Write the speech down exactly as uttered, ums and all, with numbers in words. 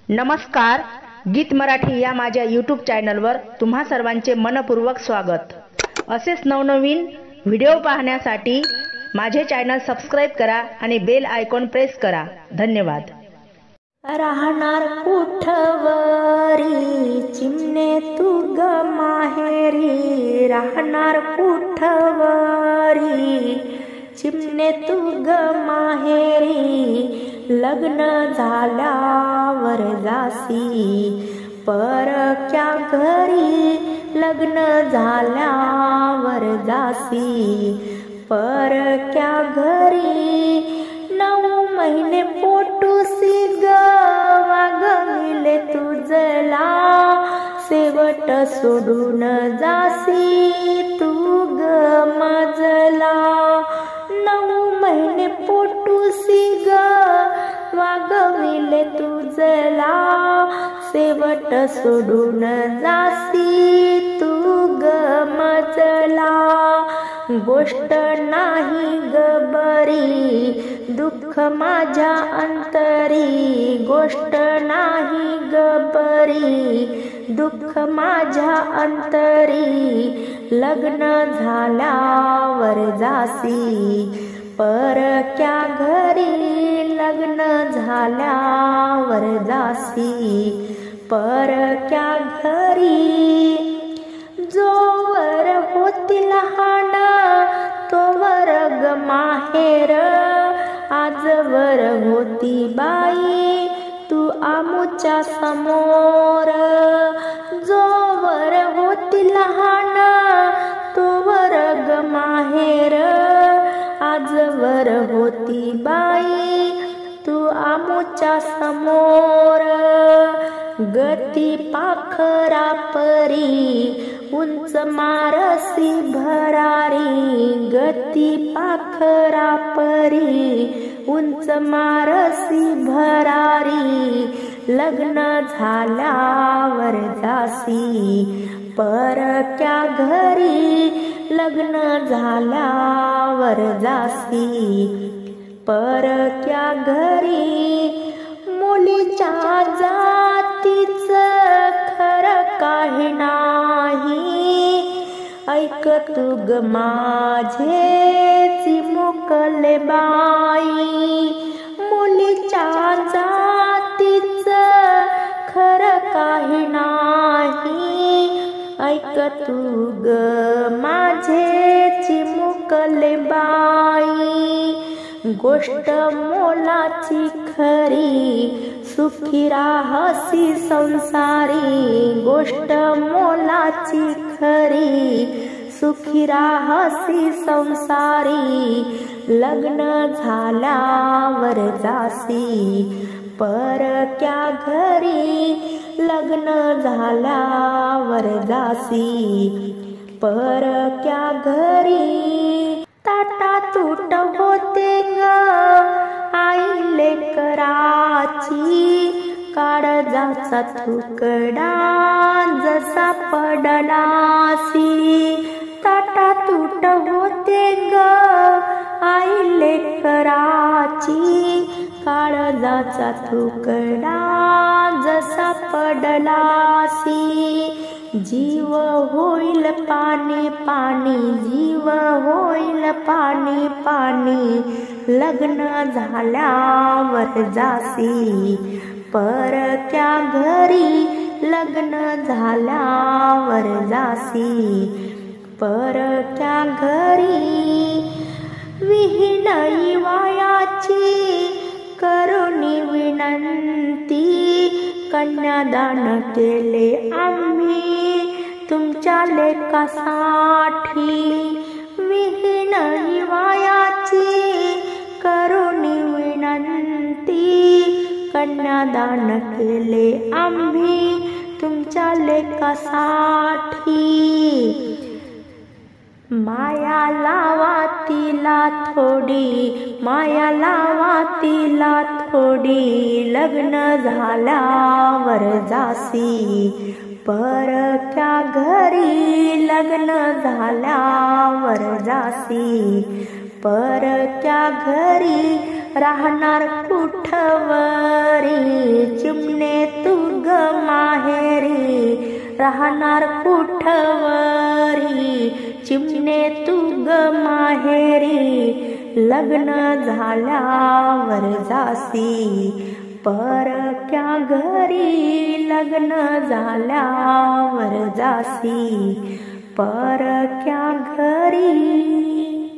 नमस्कार, गीत मराठी या माझ्या यूट्यूब चॅनलवर तुम्हा सर्वांचे मनपूर्वक स्वागत। असेच नवनवीन व्हिडिओ पाहण्यासाठी माझे चॅनल सबस्क्राइब करा आणि बेल आयकॉन प्रेस करा। धन्यवाद। राहणार कुठवरी चिमणे तू ग माहेरी, राहणार कुठवरी चिमणे तू ग माहेरी, लग्न झाल्यावर जासी परक्या घरी, लग्न झाल्यावर जासी परक्या घरी। नऊ महिने पोटूसी ग वागविले तुझला, शेवट सोडून जासी तू ग मजला। नऊ महिने पोटूसी ग वागविले तुझला, शेवट सोडून जासी तू ग मजला। गोष्ट नाही ग बरी दुःख माझ्या अंतरी, गोष्ट नाही ग बरी दुःख माझ्या अंतरी, लग्न झाल्यावर जासी परक्या घरी, लग्न झाल्यावर जासी परक्या घरी। जोवर होती लहान तोवर ग माहेर, आजवर होती बाई तू आमुच्या समोर। जोवर होती लहान तोवर ग माहेर, आजवर होती बाई तू आमुच्या समोर। गती पाखरा परी उंच मारसी भरारी, गती पाखरा परी उंच मारसी भरारी, लग्न झाल्यावर जासी परक्या घरी, लग्न झाल्यावर जासी परक्या घरी। मुलीच्या जातीच खरं काही नाही, ऐक तू ग माझे चिमुकले बाई। मुलीच्या जातीच खरं काही नाही, ऐक तू ग माझे चिमुकले बाई। गोष्ट मोलाची खरी सुखी राहसी संसारी, गोष्ट मोलाची खरी सुखी राहसी संसारी, लग्न झाल्यावर जासी परक्या घरी, लग्न झाल्यावर जासी परक्या घरी। ताटा तूट होते ग आई लेकराची, काळजाचा तुकडा जसा पडलासी। ताटा तूट होते ग आई लेकराची, काळजाचा तुकडा जसा पडलासी। जीव होईल पाणी पाणी, जीव होईल पाणी पाणी, लग्न झाल्यावर जासी परक्या घरी, लग्न झाल्यावर जासी परक्या घरी। विहीन वायाची करुणी विनंती, कन्यादान केले आम्ही तुमच्या लेकासाठी। विहीन वायाची करुणी विनंती, कन्यादान केले आम्ही तुमच्या लेकासाठी। माया लावा तिला थोडी, माया लावा तिला थोडी, लग्न झाल्यावर जासी परक्या घरी, लग्न झाल्यावर जासी परक्या घरी। राहणार कुठवरी चिमणे राहणार कुठवरी चिमणे तू ग माहेरी लग्न झाल्यावर जासी परक्या घरी लग्न झाल्यावर जासी परक्या घरी।